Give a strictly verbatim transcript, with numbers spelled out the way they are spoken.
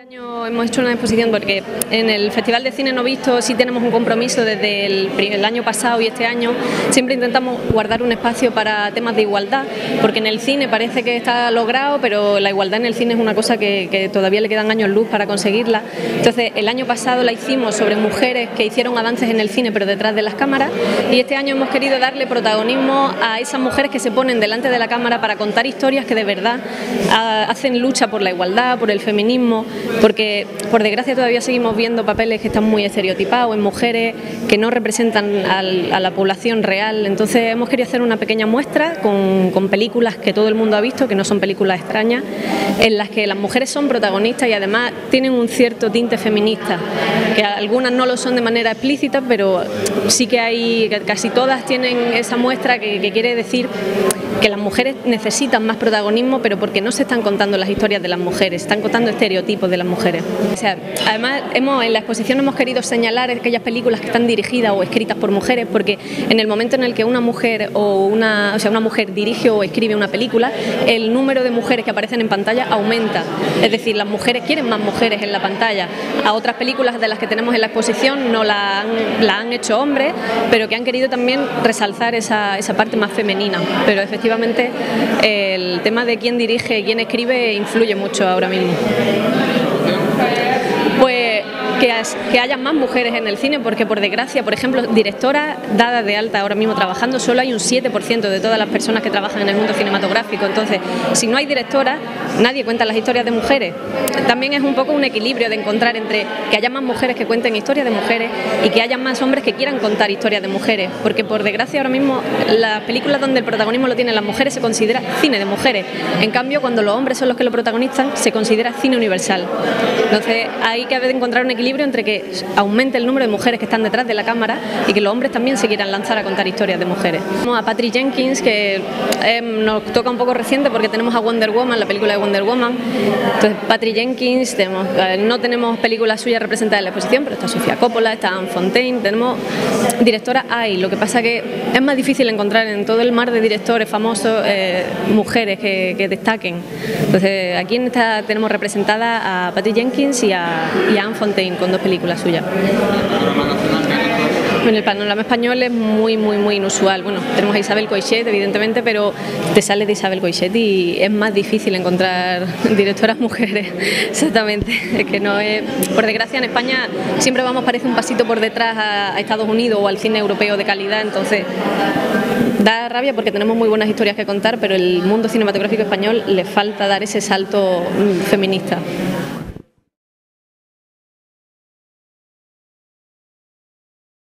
año hemos hecho una exposición porque en el Festival de Cine No Visto sí tenemos un compromiso desde el, el año pasado y este año. Siempre intentamos guardar un espacio para temas de igualdad, porque en el cine parece que está logrado, pero la igualdad en el cine es una cosa que, que todavía le quedan años luz para conseguirla. Entonces el año pasado la hicimos sobre mujeres que hicieron avances en el cine pero detrás de las cámaras, y este año hemos querido darle protagonismo a esas mujeres que se ponen delante de la cámara para contar historias que de verdad a, hacen lucha por la igualdad, por el feminismo, porque por desgracia todavía seguimos viendo papeles que están muy estereotipados en mujeres que no representan al, a la población real. Entonces hemos querido hacer una pequeña muestra con, con películas que todo el mundo ha visto, que no son películas extrañas, en las que las mujeres son protagonistas y además tienen un cierto tinte feminista, que algunas no lo son de manera explícita, pero sí que hay, que casi todas tienen esa muestra que, que quiere decir que las mujeres necesitan más protagonismo, pero porque no se están contando las historias de las mujeres, están contando estereotipos de las mujeres. O sea, además hemos, en la exposición hemos querido señalar aquellas películas que están dirigidas o escritas por mujeres, porque en el momento en el que una mujer o una, o sea, una mujer dirige o escribe una película, el número de mujeres que aparecen en pantalla aumenta. Es decir, las mujeres quieren más mujeres en la pantalla. A otras películas de las que tenemos en la exposición no la han, la han hecho hombres, pero que han querido también resaltar esa, esa parte más femenina. Pero efectivamente Efectivamente, el tema de quién dirige y quién escribe influye mucho ahora mismo. Pues que, que haya más mujeres en el cine, porque por desgracia, por ejemplo, directoras dadas de alta ahora mismo trabajando, solo hay un siete por ciento de todas las personas que trabajan en el mundo cinematográfico. Entonces, si no hay directoras, nadie cuenta las historias de mujeres. También es un poco un equilibrio de encontrar entre que haya más mujeres que cuenten historias de mujeres y que haya más hombres que quieran contar historias de mujeres, porque por desgracia ahora mismo las películas donde el protagonismo lo tienen las mujeres se considera cine de mujeres. En cambio, cuando los hombres son los que lo protagonizan, se considera cine universal. Entonces hay que encontrar un equilibrio entre que aumente el número de mujeres que están detrás de la cámara y que los hombres también se quieran lanzar a contar historias de mujeres. Tenemos a Patty Jenkins, que eh, nos toca un poco reciente porque tenemos a Wonder Woman, la película de Wonder Woman. Entonces Patty Jenkins, tenemos, eh, no tenemos películas suyas representadas en la exposición, pero está Sofía Coppola, está Anne Fontaine, tenemos directoras hay, lo que pasa que es más difícil encontrar en todo el mar de directores famosos eh, mujeres que, que destaquen. Entonces aquí en esta tenemos representada a Patty Jenkins y a, y a Anne Fontaine con dos películas suyas. Bueno, el panorama español es muy, muy, muy inusual. Bueno, tenemos a Isabel Coixet, evidentemente, pero te sales de Isabel Coixet y es más difícil encontrar directoras mujeres, exactamente. Es que no es, por desgracia, en España siempre vamos, parece un pasito por detrás a, a Estados Unidos o al cine europeo de calidad, entonces da rabia porque tenemos muy buenas historias que contar, pero el mundo cinematográfico español le falta dar ese salto feminista.